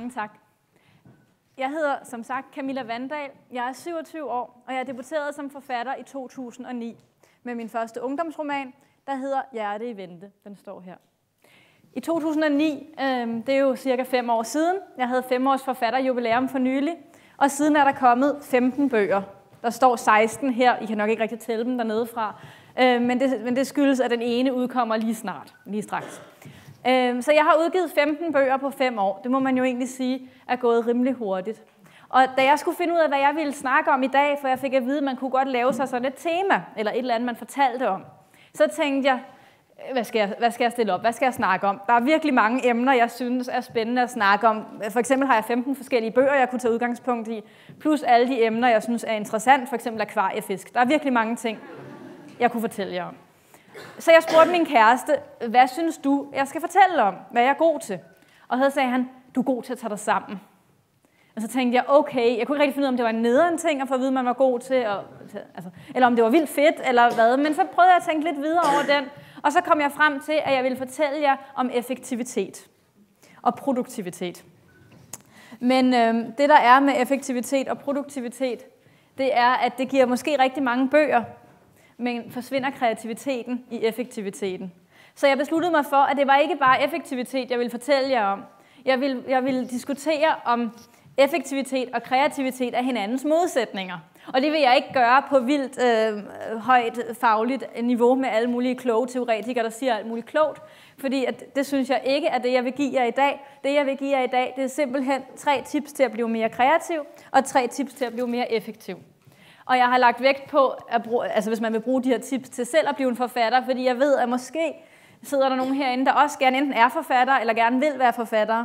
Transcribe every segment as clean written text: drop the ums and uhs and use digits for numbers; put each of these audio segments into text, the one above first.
Mange tak. Jeg hedder som sagt Camilla Wandahl. Jeg er 27 år, og jeg debuterede som forfatter i 2009 med min første ungdomsroman, der hedder Hjerte i vente. Den står her. I 2009, det er jo cirka 5 år siden, jeg havde 5-års forfatterjubilæum for nylig, og siden er der kommet 15 bøger. Der står 16 her, I kan nok ikke rigtig tælle dem dernede fra, men det skyldes, at den ene udkommer lige straks. Så jeg har udgivet 15 bøger på 5 år. Det må man jo egentlig sige er gået rimelig hurtigt. Og da jeg skulle finde ud af, hvad jeg ville snakke om i dag, for jeg fik at vide, at man kunne godt lave sig sådan et tema, eller et eller andet, man fortalte om, så tænkte jeg, hvad skal jeg stille op? Hvad skal jeg snakke om? Der er virkelig mange emner, jeg synes er spændende at snakke om. For eksempel har jeg 15 forskellige bøger, jeg kunne tage udgangspunkt i, plus alle de emner, jeg synes er interessant, for eksempel akvariefisk. Der er virkelig mange ting, jeg kunne fortælle jer om. Så jeg spurgte min kæreste, hvad synes du, jeg skal fortælle om? Hvad er jeg god til? Og så sagde han, du er god til at tage dig sammen. Og så tænkte jeg, okay, jeg kunne ikke rigtig finde ud af, om det var en nederen ting at få at vide, at man var god til, eller om det var vildt fedt, eller hvad. Men så prøvede jeg at tænke lidt videre over den, og så kom jeg frem til, at jeg ville fortælle jer om effektivitet og produktivitet. Men det, der er med effektivitet og produktivitet, det er, at det giver måske rigtig mange bøger, men forsvinder kreativiteten i effektiviteten. Så jeg besluttede mig for, at det var ikke bare effektivitet, jeg ville fortælle jer om. Jeg vil diskutere, om effektivitet og kreativitet er hinandens modsætninger. Og det vil jeg ikke gøre på vildt højt fagligt niveau med alle mulige kloge teoretikere, der siger alt muligt klogt. Fordi det synes jeg ikke er det, jeg vil give jer i dag. Det, jeg vil give jer i dag, det er simpelthen 3 tips til at blive mere kreativ, og 3 tips til at blive mere effektiv. Og jeg har lagt vægt på, hvis man vil bruge de her tips til selv at blive en forfatter, fordi jeg ved, at måske sidder der nogen herinde, der også gerne enten er forfatter, eller gerne vil være forfatter.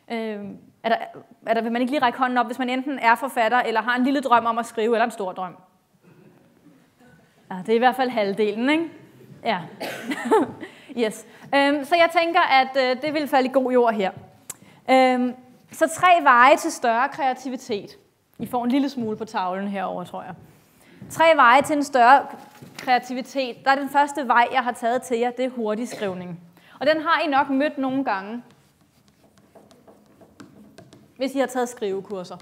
Vil man ikke lige række hånden op, hvis man enten er forfatter, eller har en lille drøm om at skrive, eller en stor drøm? Ja, det er i hvert fald halvdelen, ikke? Ja. Yes. Så jeg tænker, at det vil falde i god jord her. Så 3 veje til større kreativitet. I får en lille smule på tavlen herover, tror jeg. 3 veje til en større kreativitet. Der er den første vej, jeg har taget til jer, det er hurtigskrivning. Og den har I nok mødt nogle gange, hvis I har taget skrivekurser.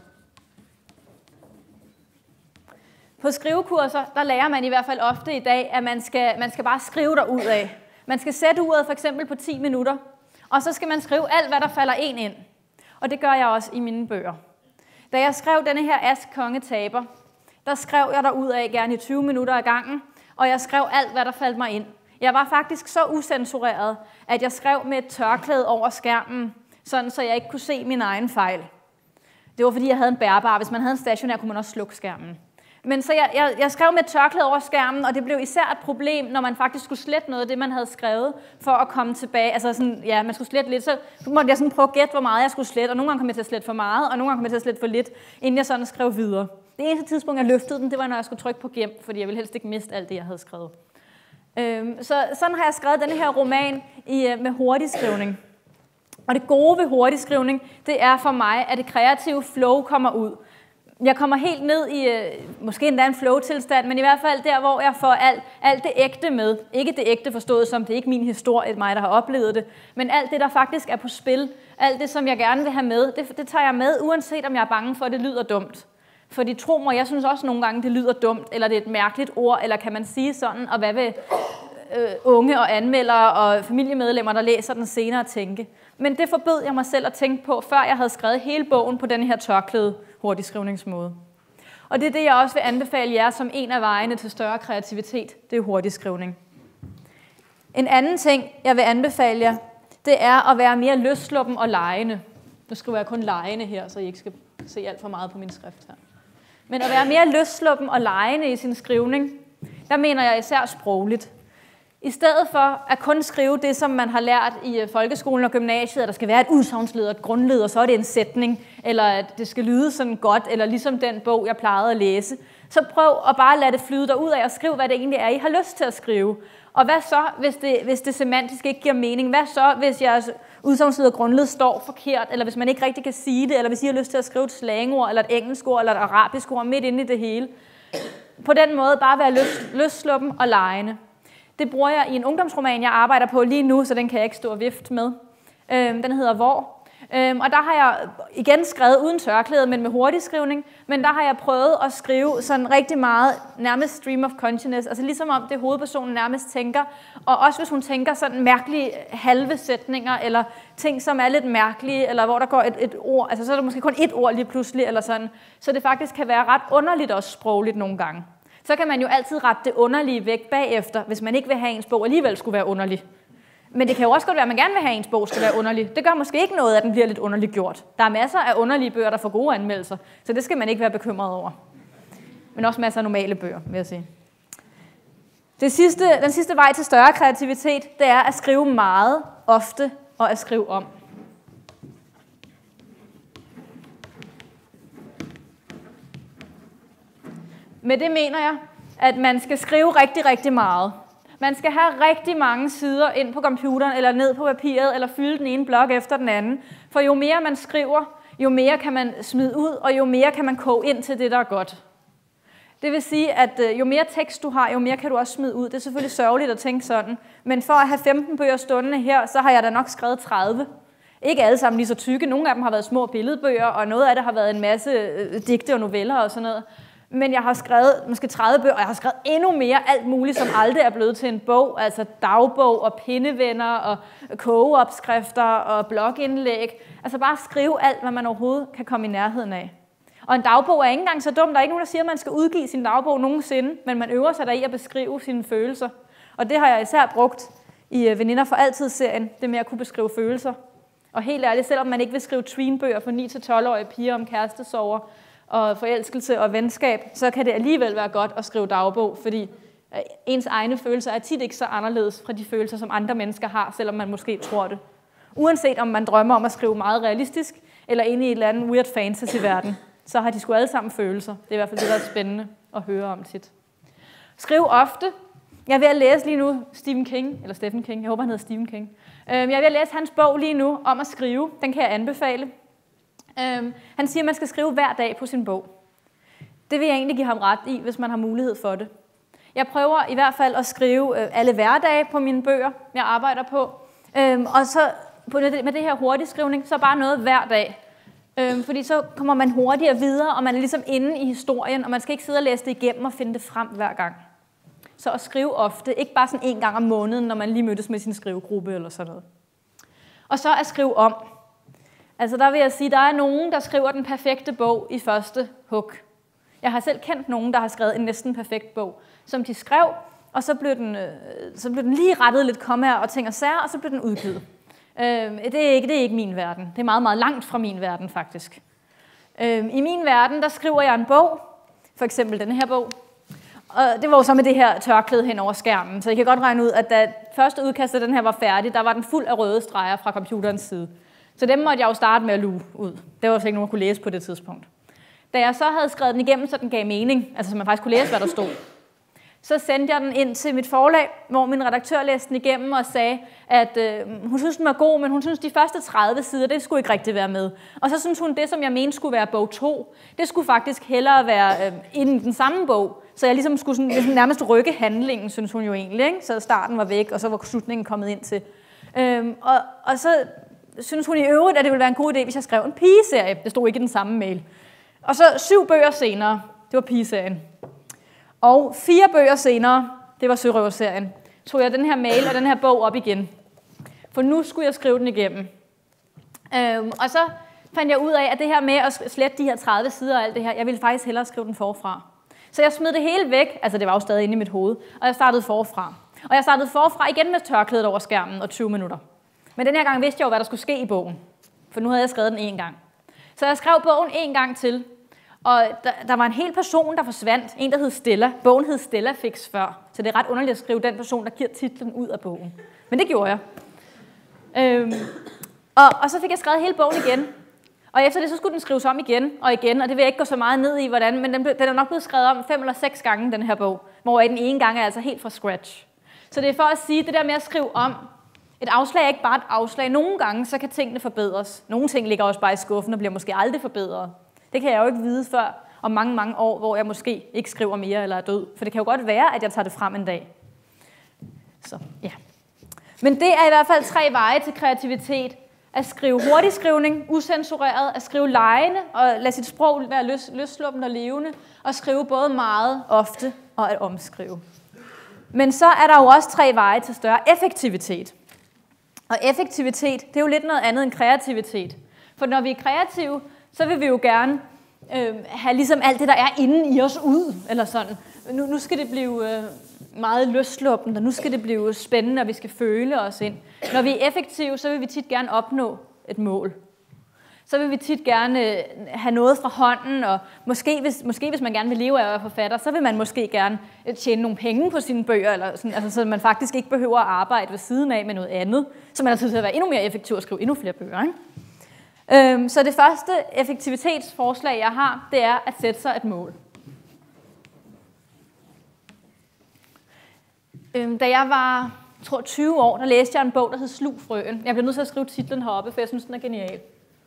På skrivekurser, der lærer man i hvert fald ofte i dag, at man skal bare skrive derud af. Man skal sætte uret for eksempel på 10 minutter, og så skal man skrive alt, hvad der falder en ind. Og det gør jeg også i mine bøger. Da jeg skrev denne her Ask Konge Taber, der skrev jeg derud af gerne i 20 minutter ad gangen, og jeg skrev alt, hvad der faldt mig ind. Jeg var faktisk så usensureret, at jeg skrev med et tørklæde over skærmen, sådan så jeg ikke kunne se min egen fejl. Det var fordi, jeg havde en bærbar. Hvis man havde en stationær, kunne man også slukke skærmen. Men så jeg skrev med et tørklæde over skærmen, og det blev især et problem, når man faktisk skulle slette noget af det, man havde skrevet, for at komme tilbage. Altså sådan, ja, man skulle slette lidt, så måtte jeg sådan prøve at gætte, hvor meget jeg skulle slette, og nogle gange kom jeg til at slette for meget, og nogle gange kom jeg til at slette for lidt, inden jeg sådan skrev videre. Det eneste tidspunkt, jeg løftede den, det var, når jeg skulle trykke på gem, fordi jeg ville helst ikke miste alt det, jeg havde skrevet. Så sådan har jeg skrevet denne her roman med hurtigskrivning. Og det gode ved hurtigskrivning, det er for mig, at det kreative flow kommer ud. Jeg kommer helt ned i, måske endda en flow-tilstand, men i hvert fald der, hvor jeg får alt det ægte med. Ikke det ægte forstået som, det er ikke min historie, mig, der har oplevet det, men alt det, der faktisk er på spil, alt det, som jeg gerne vil have med, det tager jeg med, uanset om jeg er bange for, at det lyder dumt. Fordi tro mig, jeg synes også nogle gange, det lyder dumt, eller det er et mærkeligt ord, eller kan man sige sådan, og hvad vil unge og anmeldere og familiemedlemmer, der læser den senere, tænke. Men det forbød jeg mig selv at tænke på, før jeg havde skrevet hele bogen på den her tørklæde hurtigskrivningsmåde. Og det er det, jeg også vil anbefale jer som en af vejene til større kreativitet, det er hurtigskrivning. En anden ting, jeg vil anbefale jer, det er at være mere løssluppen og legende. Nu skriver jeg kun legende her, så I ikke skal se alt for meget på min skrift her. Men at være mere løssluppen og legende i sin skrivning, der mener jeg især sprogligt. I stedet for at kun skrive det, som man har lært i folkeskolen og gymnasiet, at der skal være et udsagnsled og et grundled, og så er det en sætning, eller at det skal lyde sådan godt, eller ligesom den bog, jeg plejede at læse, så prøv at bare lade det flyde derud af og skriv, hvad det egentlig er, I har lyst til at skrive. Og hvad så, hvis det semantisk ikke giver mening? Hvad så, hvis jeres udsagnsled og grundled står forkert, eller hvis man ikke rigtig kan sige det, eller hvis I har lyst til at skrive et slangord, eller et engelsk ord, eller et arabisk ord midt inde i det hele? På den måde bare være løssluppen og legende. Det bruger jeg i en ungdomsroman, jeg arbejder på lige nu, så den kan jeg ikke stå og vifte med. Den hedder Hvor. Og der har jeg igen skrevet uden tørklæde, men med hurtigskrivning. Men der har jeg prøvet at skrive sådan rigtig meget, nærmest stream of consciousness. Altså ligesom om det hovedpersonen nærmest tænker. Og også hvis hun tænker sådan mærkelige halve sætninger, eller ting, som er lidt mærkelige, eller hvor der går et ord. Altså så er der måske kun et ord lige pludselig, eller sådan. Så det faktisk kan være ret underligt også sprogligt nogle gange. Så kan man jo altid rette det underlige væk bagefter, hvis man ikke vil have ens bog alligevel skulle være underlig. Men det kan jo også godt være, at man gerne vil have, at ens bog skal være underlig. Det gør måske ikke noget, at den bliver lidt underligt gjort. Der er masser af underlige bøger, der får gode anmeldelser, så det skal man ikke være bekymret over. Men også masser af normale bøger, vil jeg sige. Den sidste vej til større kreativitet, det er at skrive meget, ofte og at skrive om. Med det mener jeg, at man skal skrive rigtig, rigtig meget. Man skal have rigtig mange sider ind på computeren, eller ned på papiret, eller fylde den ene blok efter den anden. For jo mere man skriver, jo mere kan man smide ud, og jo mere kan man koge ind til det, der er godt. Det vil sige, at jo mere tekst du har, jo mere kan du også smide ud. Det er selvfølgelig sørgeligt at tænke sådan. Men for at have 15 bøger stående her, så har jeg da nok skrevet 30. Ikke alle sammen lige så tykke. Nogle af dem har været små billedbøger, og noget af det har været en masse digte og noveller og sådan noget. Men jeg har skrevet måske 30 bøger, og jeg har skrevet endnu mere alt muligt, som aldrig er blevet til en bog. Altså dagbog og pindevenner og kogeopskrifter og blogindlæg. Altså bare skrive alt, hvad man overhovedet kan komme i nærheden af. Og en dagbog er ikke engang så dum. Der er ikke nogen, der siger, at man skal udgive sin dagbog nogensinde, men man øver sig der i at beskrive sine følelser. Og det har jeg især brugt i Veninder for altid-serien, det med at kunne beskrive følelser. Og helt ærligt, selvom man ikke vil skrive tweenbøger for 9-12-årige piger om kærestesorger, og forelskelse og venskab, så kan det alligevel være godt at skrive dagbog, fordi ens egne følelser er tit ikke så anderledes fra de følelser, som andre mennesker har, selvom man måske tror det. Uanset om man drømmer om at skrive meget realistisk, eller inde i et eller andet weird fantasy-verden, så har de sgu alle sammen følelser. Det er i hvert fald det, der er spændende at høre om tit. Skriv ofte. Jeg er ved at læse lige nu Stephen King, jeg håber han hedder Stephen King. Jeg er ved at læse hans bog lige nu om at skrive. Den kan jeg anbefale. Han siger, at man skal skrive hver dag på sin bog. Det vil jeg egentlig give ham ret i, hvis man har mulighed for det. Jeg prøver i hvert fald at skrive alle hverdage på mine bøger, jeg arbejder på. Og så med det her hurtigskrivning, så bare noget hver dag. Fordi så kommer man hurtigere videre, og man er ligesom inde i historien, og man skal ikke sidde og læse det igennem og finde det frem hver gang. Så at skrive ofte, ikke bare sådan en gang om måneden, når man lige mødtes med sin skrivegruppe eller sådan noget. Og så at skrive om. Altså der vil jeg sige, der er nogen, der skriver den perfekte bog i første hug. Jeg har selv kendt nogen, der har skrevet en næsten perfekt bog, som de skrev, og så blev den lige rettet lidt kommaer og ting og sager, og så blev den udgivet. Det er ikke min verden. Det er meget, meget langt fra min verden, faktisk. I min verden, der skriver jeg en bog, for eksempel den her bog, og det var jo så med det her tørklæde hen over skærmen, så jeg kan godt regne ud, at da første udkast af den her var færdig, der var den fuld af røde streger fra computerens side. Så dem måtte jeg jo starte med at luge ud. Det var jo ikke nogen, der kunne læse på det tidspunkt. Da jeg så havde skrevet den igennem, så den gav mening, altså så man faktisk kunne læse, hvad der stod, så sendte jeg den ind til mit forlag, hvor min redaktør læste den igennem og sagde, at hun synes, den var god, men hun synes, de første 30 sider, det skulle ikke rigtig være med. Og så synes hun, det, som jeg mente skulle være bog 2, det skulle faktisk hellere være inden i den samme bog. Så jeg ligesom skulle sådan, nærmest rykke handlingen, synes hun jo egentlig. Ikke? Så starten var væk, og så var slutningen kommet ind til. Og så synes hun i øvrigt, at det ville være en god idé, hvis jeg skrev en pigeserie. Det stod ikke i den samme mail. Og så 7 bøger senere, det var pigeserien. Og 4 bøger senere, det var Sørøverserien, tog jeg den her mail og den her bog op igen. For nu skulle jeg skrive den igennem. Og så fandt jeg ud af, at det her med at slette de her 30 sider og alt det her, jeg ville faktisk hellere skrive den forfra. Så jeg smed det hele væk, altså det var jo stadig inde i mit hoved, og jeg startede forfra. Og jeg startede forfra igen med tørklædet over skærmen og 20 minutter. Men den her gang vidste jeg jo, hvad der skulle ske i bogen, for nu havde jeg skrevet den en gang. Så jeg skrev bogen en gang til, og der var en hel person, der forsvandt. En, der hed Stella. Bogen hed Stella Fix før, så det er ret underligt at skrive den person, der giver titlen ud af bogen. Men det gjorde jeg. Og så fik jeg skrevet hele bogen igen. Og efter det, så skulle den skrives om igen, og det vil jeg ikke gå så meget ned i, hvordan, men den er nok blevet skrevet om 5 eller 6 gange, den her bog, hvor den ene gang er altså helt fra scratch. Så det er for at sige, det der med at skrive om, et afslag er ikke bare et afslag. Nogle gange, så kan tingene forbedres. Nogle ting ligger også bare i skuffen og bliver måske aldrig forbedret. Det kan jeg jo ikke vide før om mange, mange år, hvor jeg måske ikke skriver mere eller er død. For det kan jo godt være, at jeg tager det frem en dag. Så, ja. Men det er i hvert fald 3 veje til kreativitet. at skrive hurtigskrivning, usensureret, at skrive legende og lade sit sprog være løssluppent og levende, og skrive både meget, ofte og at omskrive. Men så er der jo også 3 veje til større effektivitet. Og effektivitet, det er jo lidt noget andet end kreativitet. For når vi er kreative, så vil vi jo gerne have ligesom alt det, der er inde i os ud, eller sådan. Nu skal det blive meget løssluppent, og nu skal det blive spændende, og vi skal føle os ind. Når vi er effektive, så vil vi tit gerne opnå et mål. Så vil vi tit gerne have noget fra hånden, og måske hvis man gerne vil leve af at være forfatter, så vil man måske gerne tjene nogle penge på sine bøger, eller sådan, altså, så man faktisk ikke behøver at arbejde ved siden af med noget andet, så man har tid til at være endnu mere effektiv og skrive endnu flere bøger. Ikke? Så det første effektivitetsforslag, jeg har, det er at sætte sig et mål. Da jeg var 20 år, der læste jeg en bog, der hed Slug Frøen. Jeg bliver nødt til at skrive titlen heroppe, for jeg synes, den er genial.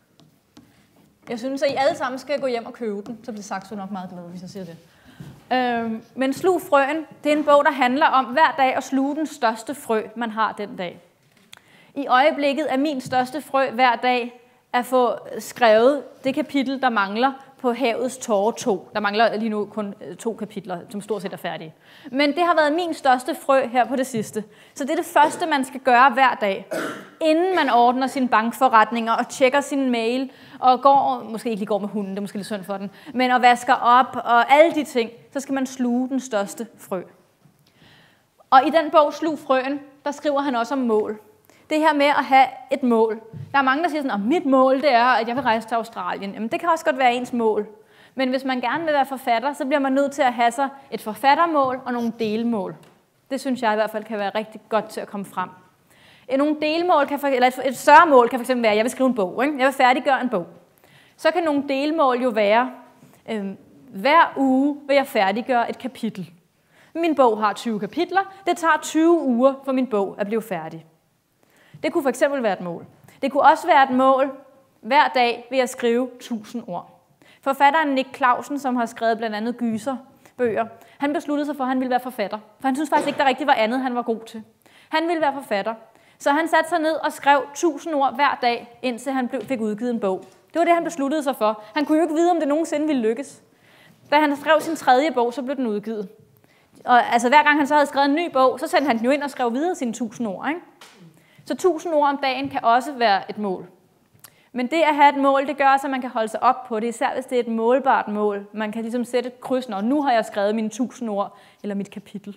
Jeg synes, at I alle sammen skal gå hjem og købe den, så bliver Saxo nok meget glad, hvis jeg siger det. Men Slug Frøen, det er en bog, der handler om hver dag at sluge den største frø, man har den dag. I øjeblikket er min største frø hver dag at få skrevet det kapitel, der mangler på Havets tårer 2. Der mangler lige nu kun 2 kapitler, som stort set er færdige. Men det har været min største frø her på det sidste. Så det er det første, man skal gøre hver dag, inden man ordner sine bankforretninger og tjekker sin mail og går, måske ikke lige går med hunden, det er måske lidt synd for den, men og vasker op og alle de ting, så skal man sluge den største frø. Og i den bog Slug Frøen, der skriver han også om mål. Det her med at have et mål. Der er mange, der siger sådan, at mit mål det er, at jeg vil rejse til Australien. Jamen, det kan også godt være ens mål. Men hvis man gerne vil være forfatter, så bliver man nødt til at have sig et forfattermål og nogle delmål. Det synes jeg i hvert fald kan være rigtig godt til at komme frem. Nogle delmål eller et større mål kan fx være, at jeg vil skrive en bog. Ikke? Jeg vil færdiggøre en bog. Så kan nogle delmål jo være, hver uge vil jeg færdiggøre et kapitel. Min bog har 20 kapitler. Det tager 20 uger for min bog at blive færdig. Det kunne fx være et mål. Det kunne også være et mål, hver dag vil jeg skrive 1000 ord. Forfatteren Nick Clausen, som har skrevet blandt andet gyserbøger, han besluttede sig for, at han ville være forfatter. For han synes faktisk ikke, der rigtig var andet, han var god til. Han ville være forfatter. Så han satte sig ned og skrev 1000 ord hver dag, indtil han fik udgivet en bog. Det var det, han besluttede sig for. Han kunne jo ikke vide, om det nogensinde ville lykkes. Da han skrev sin 3. bog, så blev den udgivet. Og altså, hver gang han så havde skrevet en ny bog, så sendte han den jo ind og skrev videre sine 1000 ord. Ikke? Så 1000 ord om dagen kan også være et mål. Men det at have et mål, det gør også, at man kan holde sig op på det, især hvis det er et målbart mål. Man kan ligesom sætte et kryds, når nu har jeg skrevet mine 1000 ord, eller mit kapitel.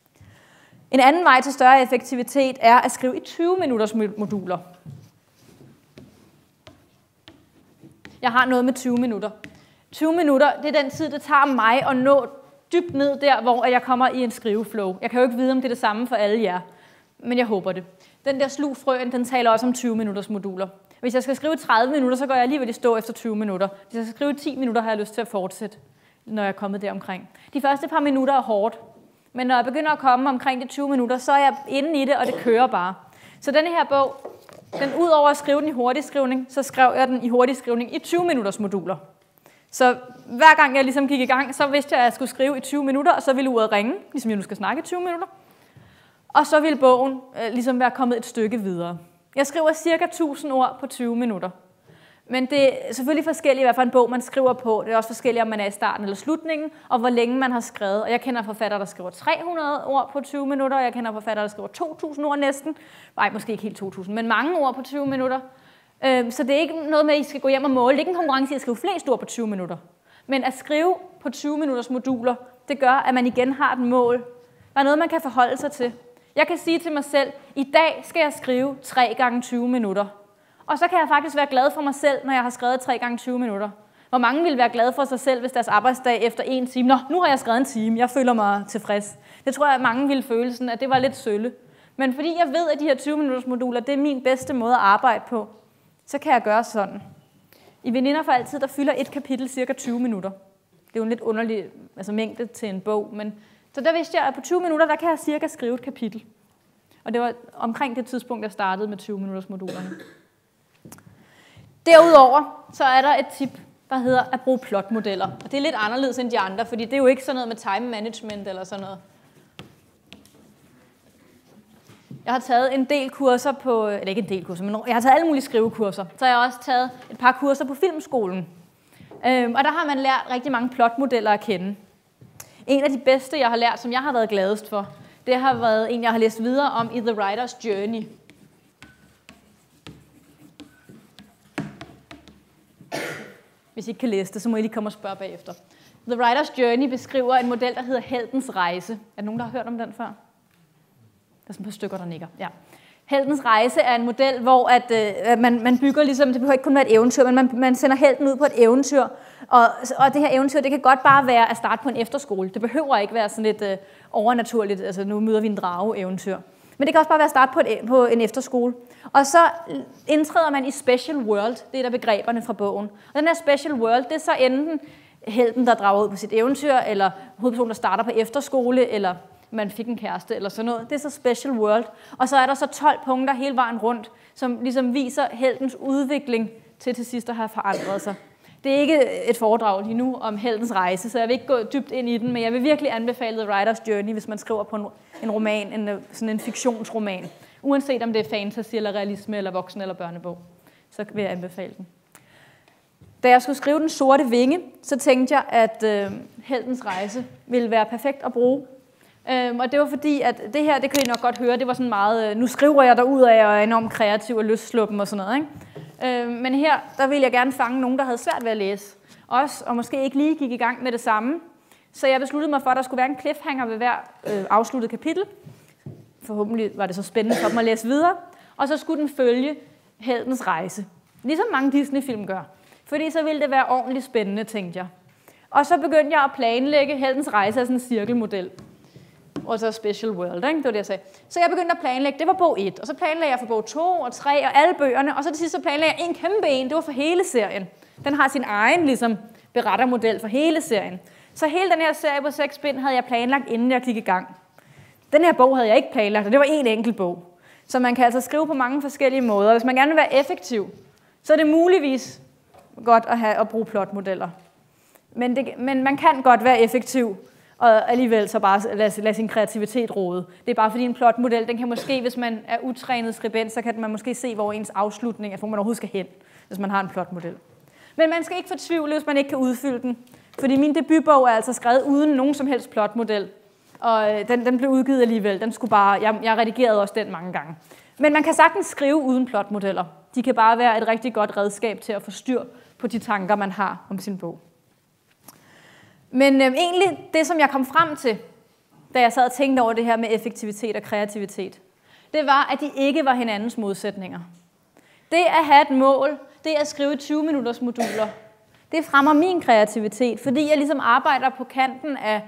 En anden vej til større effektivitet er at skrive i 20-minutters moduler. Jeg har noget med 20 minutter. 20 minutter, det er den tid, det tager mig at nå dybt ned der, hvor jeg kommer i en skriveflow. Jeg kan jo ikke vide, om det er det samme for alle jer, men jeg håber det. Den der Slug Frøen, den taler også om 20-minutters moduler. Hvis jeg skal skrive 30 minutter, så går jeg alligevel i stå efter 20 minutter. Hvis jeg skal skrive 10 minutter, har jeg lyst til at fortsætte, når jeg er kommet deromkring. De første par minutter er hårdt, men når jeg begynder at komme omkring de 20 minutter, så er jeg inde i det, og det kører bare. Så denne her bog, den ud over at skrive den i hurtigskrivning, så skrev jeg den i hurtigskrivning i 20-minutters moduler. Så hver gang jeg ligesom gik i gang, så vidste jeg, at jeg skulle skrive i 20 minutter, og så ville uret ringe, ligesom jeg nu skal snakke i 20 minutter. Og så ville bogen ligesom være kommet et stykke videre. Jeg skriver cirka 1000 ord på 20 minutter. Men det er selvfølgelig forskelligt, hvad for en bog man skriver på. Det er også forskelligt, om man er i starten eller slutningen, og hvor længe man har skrevet. Og jeg kender forfattere, der skriver 300 ord på 20 minutter, og jeg kender forfattere, der skriver 2000 ord næsten. Nej, måske ikke helt 2000, men mange ord på 20 minutter. Så det er ikke noget med, at I skal gå hjem og måle. Det er ikke en konkurrence i at skrive flest ord på 20 minutter. Men at skrive på 20 minutters moduler, det gør, at man igen har et mål. Der er noget, man kan forholde sig til. Jeg kan sige til mig selv, i dag skal jeg skrive 3 gange 20 minutter. Og så kan jeg faktisk være glad for mig selv, når jeg har skrevet 3 gange 20 minutter. Hvor mange vil være glade for sig selv, hvis deres arbejdsdag efter 1 time, nå, nu har jeg skrevet 1 time, jeg føler mig tilfreds. Det tror jeg, at mange ville føle sådan, at det var lidt sølle. Men fordi jeg ved, at de her 20-minutters moduler, det er min bedste måde at arbejde på, så kan jeg gøre sådan. I Veninder for altid, der fylder et kapitel cirka 20 minutter. Det er jo en lidt underlig mængde til en bog, men så der vidste jeg, at på 20 minutter, der kan jeg cirka skrive et kapitel. Og det var omkring det tidspunkt, jeg startede med 20-minutters modulerne. Derudover så er der et tip, der hedder at bruge plotmodeller. Og det er lidt anderledes end de andre, fordi det er jo ikke sådan noget med time management eller sådan noget. Jeg har taget en del kurser på, eller ikke en del kurser, men jeg har taget alle mulige skrivekurser. Så jeg har også taget et par kurser på filmskolen. Og der har man lært rigtig mange plotmodeller at kende. En af de bedste, jeg har lært, som jeg har været gladest for, det har været en, jeg har læst videre om i The Writer's Journey. Hvis I ikke kan læse det, så må I lige komme og spørge bagefter. The Writer's Journey beskriver en model, der hedder Heltens Rejse. Er der nogen, der har hørt om den før? Der er sådan et par stykker, der nikker. Ja. Heltens Rejse er en model, hvor man bygger ligesom, det behøver ikke kun være et eventyr, men man sender helten ud på et eventyr. Og det her eventyr, det kan godt bare være at starte på en efterskole. Det behøver ikke være sådan lidt overnaturligt, altså nu møder vi en drage-eventyr. Men det kan også bare være at starte på en efterskole. Og så indtræder man i Special World, det er der begreberne fra bogen. Og den her Special World, det er så enten helten, der drager ud på sit eventyr, eller hovedpersonen, der starter på efterskole, eller man fik en kæreste, eller sådan noget. Det er så Special World. Og så er der så 12 punkter hele vejen rundt, som ligesom viser heltens udvikling til sidst at have forandret sig. Det er ikke et foredrag lige nu om heltens rejse, så jeg vil ikke gå dybt ind i den, men jeg vil virkelig anbefale The Writer's Journey, hvis man skriver på en roman, sådan en fiktionsroman. Uanset om det er fantasy, eller realisme, eller voksen- eller børnebog, så vil jeg anbefale den. Da jeg skulle skrive Den Sorte Vinge, så tænkte jeg, at heltens rejse ville være perfekt at bruge. Og det var fordi, at det her, det kan I nok godt høre, det var sådan meget, nu skriver jeg derud af, og er enormt kreativ og løssluppen og sådan noget, ikke? Men her, der ville jeg gerne fange nogen, der havde svært ved at læse. Også, og måske ikke lige gik i gang med det samme. Så jeg besluttede mig for, at der skulle være en cliffhanger ved hver afsluttet kapitel. Forhåbentlig var det så spændende for dem at læse videre. Og så skulle den følge heltens rejse. Ligesom mange Disney-film gør. Fordi så ville det være ordentligt spændende, tænkte jeg. Og så begyndte jeg at planlægge heltens rejse af sådan en cirkelmodel. Og så Special World, ikke? Det var det, jeg sagde. Så jeg begyndte at planlægge, det var bog 1, og så planlagde jeg for bog 2 og 3 og alle bøgerne, og så til sidst så planlagde jeg en kæmpe en, det var for hele serien. Den har sin egen ligesom, berettermodel for hele serien. Så hele den her serie på 6 bind havde jeg planlagt, inden jeg gik i gang. Den her bog havde jeg ikke planlagt, og det var en enkelt bog. Så man kan altså skrive på mange forskellige måder. Hvis man gerne vil være effektiv, så er det muligvis godt at bruge plotmodeller. Men man kan godt være effektiv, og alligevel så bare lade sin kreativitet råde. Det er bare fordi en plotmodel, den kan måske, hvis man er utrænet skribent, så kan man måske se, hvor ens afslutning er, hvor man overhovedet skal hen, hvis man har en plotmodel. Men man skal ikke fortvivle, hvis man ikke kan udfylde den. Fordi min debutbog er altså skrevet uden nogen som helst plotmodel. Og den blev udgivet alligevel. Den skulle bare, jeg redigerede også den mange gange. Men man kan sagtens skrive uden plotmodeller. De kan bare være et rigtig godt redskab til at få styr på de tanker, man har om sin bog. Men egentlig det, som jeg kom frem til, da jeg sad og tænkte over det her med effektivitet og kreativitet, det var, at de ikke var hinandens modsætninger. Det at have et mål, det at skrive 20-minutters moduler, det fremmer min kreativitet, fordi jeg ligesom arbejder på kanten af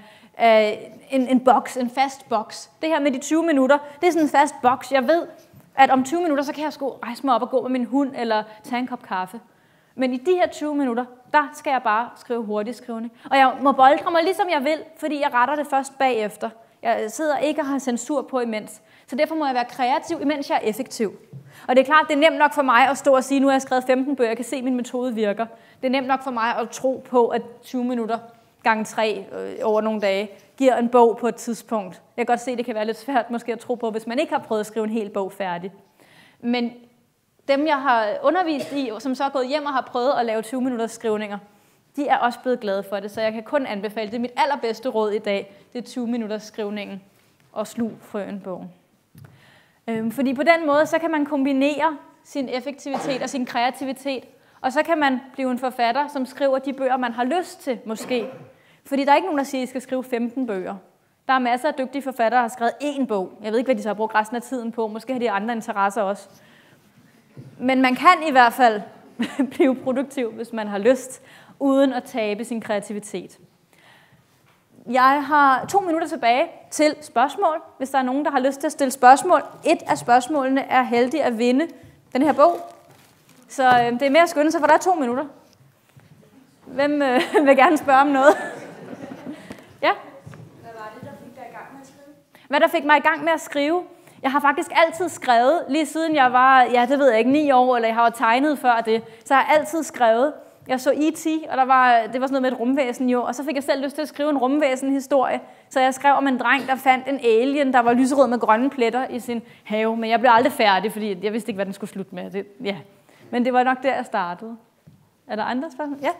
en boks, en fast boks. Det her med de 20 minutter, det er sådan en fast boks. Jeg ved, at om 20 minutter, så kan jeg sgu rejse mig op og gå med min hund, eller tage en kop kaffe. Men i de her 20 minutter, der skal jeg bare skrive hurtigt skrivning. Og jeg må boldre mig ligesom jeg vil, fordi jeg retter det først bagefter. Jeg sidder ikke og har censur på imens. Så derfor må jeg være kreativ, imens jeg er effektiv. Og det er klart, det er nemt nok for mig at stå og sige, nu har jeg skrevet 15 bøger, jeg kan se, at min metode virker. Det er nemt nok for mig at tro på, at 20 minutter gange 3 over nogle dage giver en bog på et tidspunkt. Jeg kan godt se, at det kan være lidt svært måske at tro på, hvis man ikke har prøvet at skrive en hel bog færdig. Men dem, jeg har undervist i, som så er gået hjem og har prøvet at lave 20-minutters skrivninger, de er også blevet glade for det, så jeg kan kun anbefale det. Det er mit allerbedste råd i dag, det er 20-minutters skrivningen og slug frøen-bogen. Fordi på den måde, så kan man kombinere sin effektivitet og sin kreativitet, og så kan man blive en forfatter, som skriver de bøger, man har lyst til, måske. Fordi der er ikke nogen, der siger, at I skal skrive 15 bøger. Der er masser af dygtige forfattere, der har skrevet 1 bog. Jeg ved ikke, hvad de så har brugt resten af tiden på. Måske har de andre interesser også. Men man kan i hvert fald blive produktiv, hvis man har lyst, uden at tabe sin kreativitet. Jeg har 2 minutter tilbage til spørgsmål, hvis der er nogen, der har lyst til at stille spørgsmål. Et af spørgsmålene er heldig at vinde den her bog. Så det er mere at skynde sig, for der er 2 minutter. Hvem vil gerne spørge om noget? Ja? Hvad var det, der fik dig i gang med at skrive? Hvad der fik mig i gang med at skrive? Jeg har faktisk altid skrevet, lige siden jeg var, det ved jeg ikke, 9 år, eller jeg har tegnet før det. Så jeg har altid skrevet. Jeg så E.T., og det var sådan noget med et rumvæsen jo, og så fik jeg selv lyst til at skrive en rumvæsen-historie. Så jeg skrev om en dreng, der fandt en alien, der var lyserød med grønne pletter i sin have. Men jeg blev aldrig færdig, fordi jeg vidste ikke, hvad den skulle slutte med. Men det var nok der, jeg startede. Er der andre spørgsmål? Ja?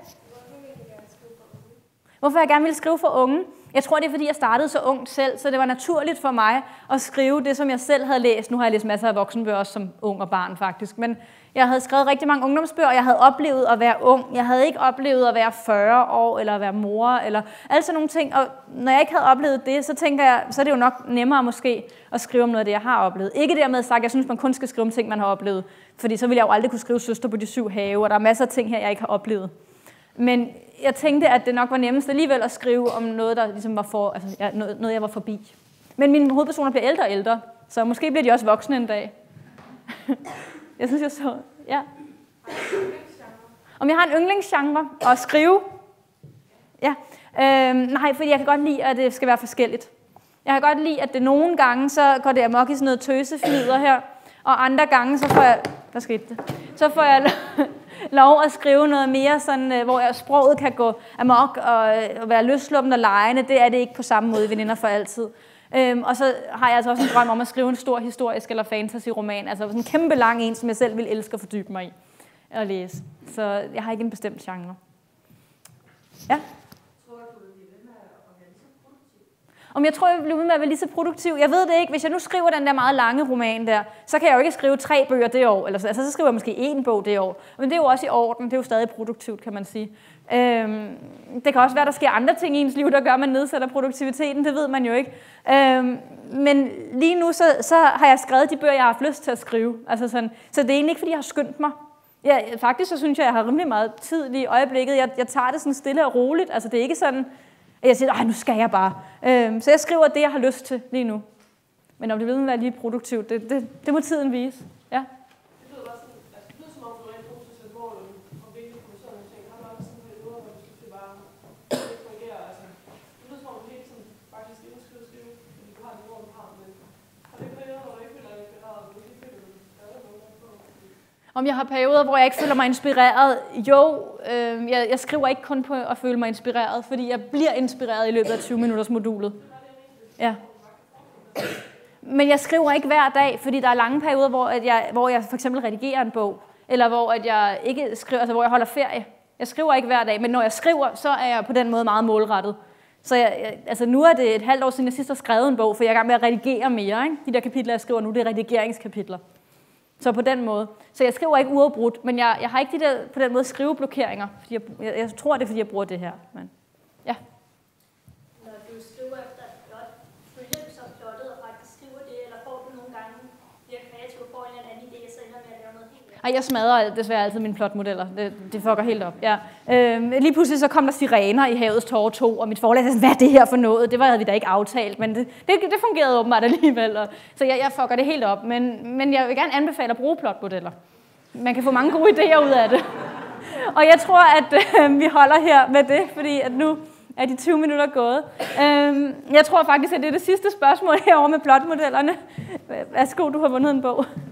Hvorfor jeg gerne ville skrive for unge? Jeg tror, det er, fordi jeg startede så ungt selv, så det var naturligt for mig at skrive det, som jeg selv havde læst. Nu har jeg læst masser af voksenbøger, også som ung og barn faktisk. Men jeg havde skrevet rigtig mange ungdomsbøger, og jeg havde oplevet at være ung. Jeg havde ikke oplevet at være 40 år, eller at være mor, eller alle sådan nogle ting. Og når jeg ikke havde oplevet det, så tænker jeg, så er det jo nok nemmere måske at skrive om noget af det, jeg har oplevet. Ikke dermed sagt, jeg synes, man kun skal skrive om ting, man har oplevet. Fordi så ville jeg jo aldrig kunne skrive Søster på de 7 have, og der er masser af ting her, jeg ikke har oplevet. Men jeg tænkte, at det nok var nemmest alligevel at skrive om noget, der ligesom var noget, jeg var forbi. Men mine hovedpersoner bliver ældre og ældre, så måske bliver de også voksne en dag. Jeg synes, jeg så... Ja. Om jeg har en yndlingsgenre at skrive? Ja. Nej, fordi jeg kan godt lide, at det skal være forskelligt. Jeg kan godt lide, at det nogle gange, så går det amok i sådan noget tøsefnider her, og andre gange, så får jeg... Hvad skete det? Så får jeg lov at skrive noget mere, sådan, hvor sproget kan gå amok og være løsluppende og legende. Det er det ikke på samme måde i Veninder for altid. Og så har jeg altså også en drøm om at skrive en stor historisk eller fantasy-roman. Altså sådan en kæmpe lang en, som jeg selv vil elske at fordybe mig i at læse. Så jeg har ikke en bestemt genre. Ja? Om jeg tror, jeg bliver ved med at være lige så produktiv? Jeg ved det ikke. Hvis jeg nu skriver den der meget lange roman der, så kan jeg jo ikke skrive 3 bøger det år. Eller altså, så skriver jeg måske 1 bog det år. Men det er jo også i orden. Det er jo stadig produktivt, kan man sige. Det kan også være, der sker andre ting i ens liv, der gør, at man nedsætter produktiviteten. Det ved man jo ikke. Men lige nu, så har jeg skrevet de bøger, jeg har haft lyst til at skrive. Altså sådan, så det er egentlig ikke, fordi jeg har skyndt mig. Ja, faktisk så synes jeg har rimelig meget tid lige i øjeblikket. Jeg tager det sådan stille og roligt. Altså det er ikke sådan... Jeg siger, nu skal jeg bare. Så jeg skriver det, jeg har lyst til lige nu. Men om det vil være lige produktivt, det må tiden vise. Ja. Det lyder også sådan, altså det lyder som om, du er en god til mål og virkelig på sådan nogle ting. Har du også sådan en periode, hvor du synes, det bare ikke fungerer? Altså, det lyder som om, du helt sådan faktisk skrive, fordi du har det ord, du har. Men har du ikke perioder, hvor du ikke føler dig inspireret, og du ikke føler, at du stadig er noget på? Om jeg har perioder, hvor jeg ikke føler mig inspireret? Jo, jeg skriver ikke kun på at føle mig inspireret, fordi jeg bliver inspireret i løbet af 20 minutters modulet. Ja. Men jeg skriver ikke hver dag, fordi der er lange perioder, hvor jeg for eksempel redigerer en bog, eller hvor jeg ikke skriver, altså hvor jeg holder ferie. Jeg skriver ikke hver dag, men når jeg skriver, så er jeg på den måde meget målrettet. Så altså nu er det et halvt år siden, jeg sidst har skrevet en bog, for jeg er i gang med at redigere mere. Ikke? De der kapitler, jeg skriver nu, det er redigeringskapitler. Så på den måde. Så jeg skriver ikke uafbrudt, men jeg har ikke de der på den måde skriveblokeringer. Fordi jeg tror, det er, fordi jeg bruger det her. Men, ja. Når du skriver efter et plot, følger du så plottet og faktisk skriver det, eller får du nogle gange bliver kreativ og får en eller anden idé, så ender med at lave noget helt andet? Ej, jeg smadrer desværre altid mine plotmodeller. Det fucker helt op. Ja. Lige pludselig så kom der sirener i Havets Tårer 2, og mit forlag sagde, hvad er det her for noget? Det havde vi da ikke aftalt, men det fungerede åbenbart alligevel. Så jeg fucker det helt op. Men jeg vil gerne anbefale at bruge plotmodeller. Man kan få mange gode idéer ud af det. Og jeg tror, at vi holder her med det, fordi at nu er de 20 minutter gået. Jeg tror faktisk, at det er det sidste spørgsmål herovre med plotmodellerne. Værsgo, du har vundet en bog.